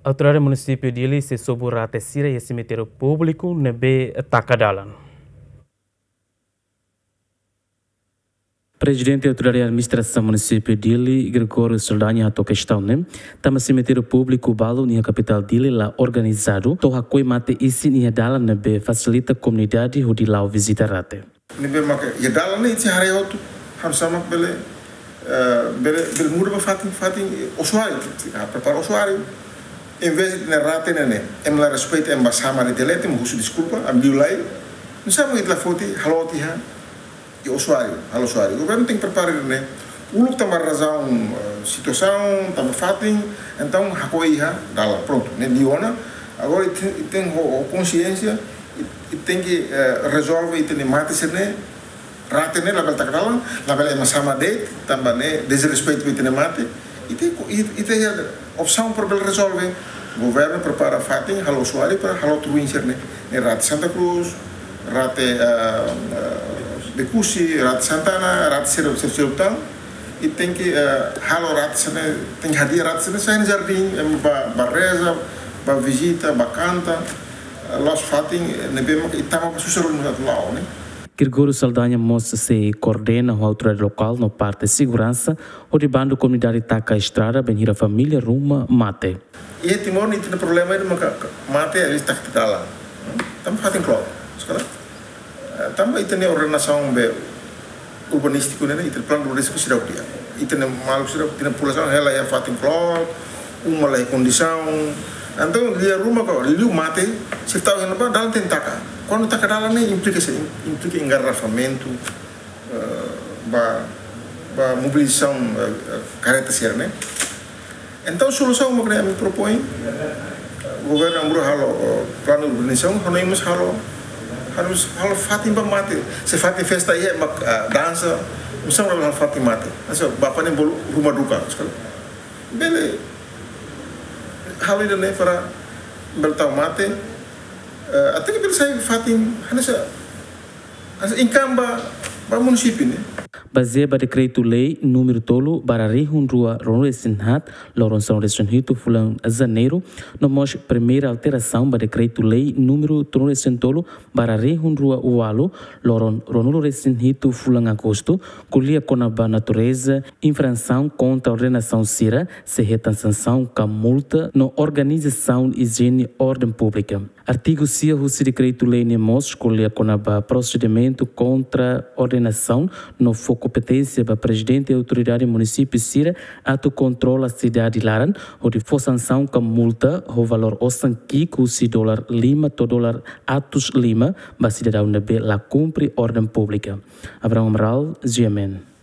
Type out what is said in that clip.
Autoridade município de Ili se sobra a tecira e cemitério público nebe Takadalan. Presidente da Autoridade de Administração Município de Ili, Gregório Saldanha, a questão, né? Tama cemitério público balo na capital de Ili lá organizado, toha coi mate isi nia dalan nebe facilita comunidade hudi lau visitar rate. Nebe maka ya dalan ne iti hari hotu hamsama bele muda ba fatin usuário, prepara usuário. Em vez de na rate né, em lá respeito em basama de telete, me desculpa, am diulai. Não sabe que lá foto haloti ha. E usuário, ao usuário. O governo tem que preparar, né? O lugar tem uma razão, situação, tem fatin, então hakoi ha, dá pronto, né? Diona, agora tem consciência e tem que resolver e tem mate se né? Rate né, label tak dalam, label é sama de, também né? Desrespeito e tem mate e tem opção para resolver. O governo prepara fatin, ao usuário para ao outro né? Rate Santa Cruz, rate de Cusi, Rat Santana, Rat Serutang, e tem que halo Rat Sana, tem que hadir Rat Sana sai no jardim, barreza, visita, canta, los fatin, nebemos que estamos para sucesso no outro lado, né? Gregório Saldanha mostra se coordena a autoridade local no parte de segurança, o de bando comunidade taca a estrada, benir a família ruma mate. E Timor não tem problema de mate eles tak lá, estamos fatin claro, sekarang. Também tem a ordenação urbanística, né? E tem plano urbanístico sudah dia. E tem malu sudah tem população ela é fatin cloud, uma lá condição. Então dia rumah kau liu mate, se tahu yang apa dalam tentaka. Quando taka dalam ni implica engarrafamento, mobilização careta ser, né? Então solução que kami propõe, o governo ambil halo plano urbanização, harus hal fatin mate. Se fatin festa iya mak dansa, usang hal fatin mate. Asa bapak ni bolu rumah duka sekali. Bele hal ini ne para beltau mate. Até que bele saya fatin hanasa income ba município ne. Baseado no decreto-lei número tolo para rua Ronald Sinhat, Lourenço Restrito, Fulan Janeiro, nós primeira alteração para decreto-lei número tolo para rua Ualo, Ronald Restrito, Fulan Agosto, colia com a natureza, infração contra a ordenação CIRA, se reta sanção com multa na organização higiene e ordem pública. Artigo 6 do decreto-lei NEMOS, colia com a procedimento contra a ordenação no foco competência para presidente da autoridade município Sira ato controla a cidade de Laran, onde for sanção com multa o valor osanqui com $5 to dólar atos lima, para cidadão nebe la cumpre ordem pública. Abraão Amaral, GMN.